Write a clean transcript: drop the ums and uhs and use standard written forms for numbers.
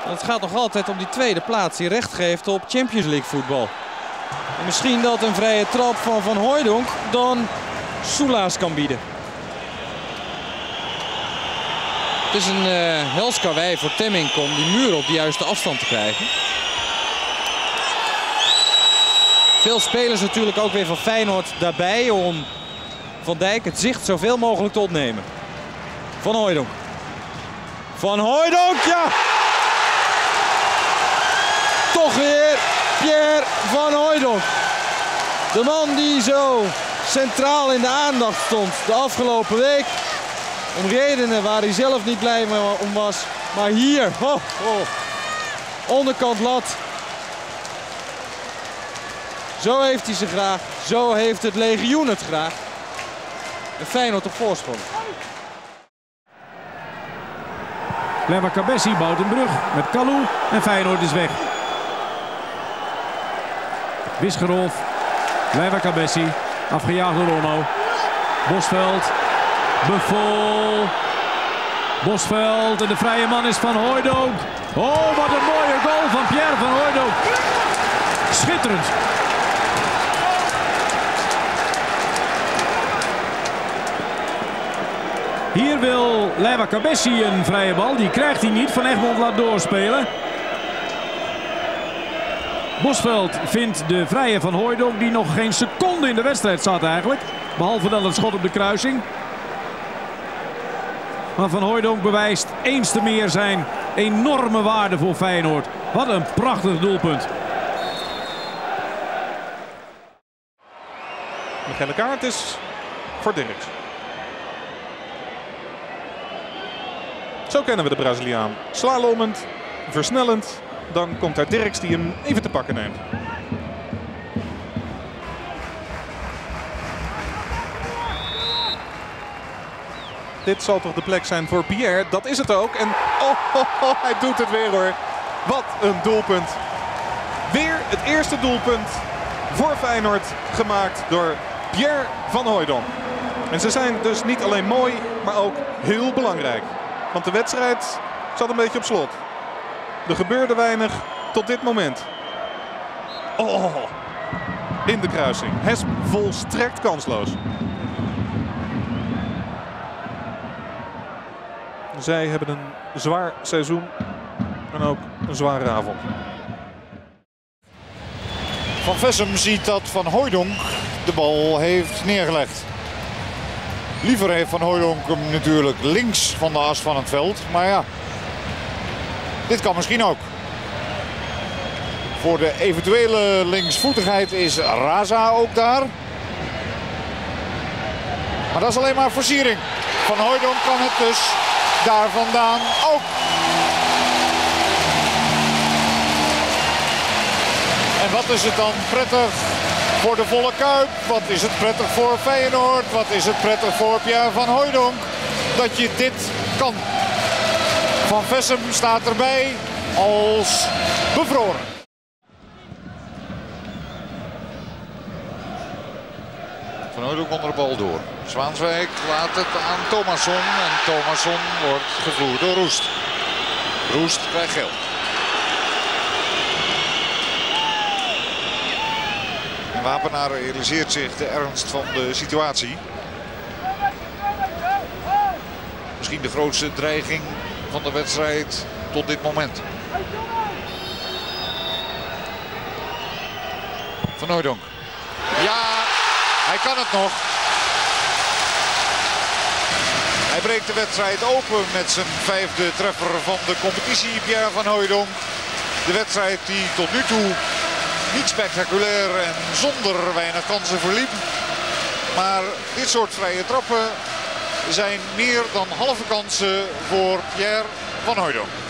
Het gaat nog altijd om die tweede plaats die recht geeft op Champions League voetbal. En misschien dat een vrije trap van Van Hooijdonk dan soelaas kan bieden. Het is een hels karwei voor Temmink om die muur op de juiste afstand te krijgen. Veel spelers natuurlijk ook weer van Feyenoord daarbij om Van Dijk het zicht zoveel mogelijk te ontnemen. Van Hooijdonk. Van Hooijdonk, ja! Toch weer Pierre Van Hooijdonk. De man die zo centraal in de aandacht stond de afgelopen week. Om redenen waar hij zelf niet blij om was. Maar hier, onderkant lat. Zo heeft hij ze graag. Zo heeft het legioen het graag. En Feyenoord op voorsprong. Lewa Cabessi bouwt een brug met Kalou en Feyenoord is weg. Wisgerolf, Lewa Cabessi, afgejaagd door Onno. Bosveld, Buffel. Bosveld en de vrije man is Van Hooijdonk. Oh, wat een mooie goal van Pierre Van Hooijdonk. Schitterend. Hier wil Lewa Cabessi een vrije bal. Die krijgt hij niet. Van Egmond laat doorspelen. Bosveld vindt de vrije Van Hooijdonk die nog geen seconde in de wedstrijd zat eigenlijk. Behalve dan het schot op de kruising. Maar Van Hooijdonk bewijst eens te meer zijn enorme waarde voor Feyenoord. Wat een prachtig doelpunt. De gele kaart is voor Dirks. Zo kennen we de Braziliaan. Slalomend, versnellend. Dan komt daar Dirks die hem even te pakken neemt. Dit zal toch de plek zijn voor Pierre. Dat is het ook. En hij doet het weer hoor. Wat een doelpunt. Weer het eerste doelpunt voor Feyenoord gemaakt door Pierre Van Hooijdonk. En ze zijn dus niet alleen mooi, maar ook heel belangrijk. Want de wedstrijd zat een beetje op slot. Er gebeurde weinig tot dit moment. In de kruising. Hesp volstrekt kansloos. Zij hebben een zwaar seizoen en ook een zware avond. Van Vessem ziet dat Van Hooijdonk de bal heeft neergelegd. Liever heeft Van Hooijdonk hem natuurlijk links van de as van het veld. Maar ja, dit kan misschien ook. Voor de eventuele linksvoetigheid is Raza ook daar. Maar dat is alleen maar versiering. Van Hooijdonk kan het dus daar vandaan ook. En wat is het dan prettig voor de volle Kuip? Wat is het prettig voor Feyenoord? Wat is het prettig voor Pierre Van Hooijdonk? Dat je dit kan. Van Vessem staat erbij als bevroren. Van Hooijdonk onder de bal door. Zwaanswijk laat het aan Thomasson. En Thomasson wordt gevloerd door Roest. Roest krijgt geel. En Wapenaar realiseert zich de ernst van de situatie. Misschien de grootste dreiging van de wedstrijd tot dit moment. Van Hooijdonk. Ja, hij kan het nog. Hij breekt de wedstrijd open met zijn vijfde treffer van de competitie, Pierre Van Hooijdonk. De wedstrijd die tot nu toe niet spectaculair en zonder weinig kansen verliep. Maar dit soort vrije trappen zijn meer dan halve kansen voor Pierre Van Hooijdonk.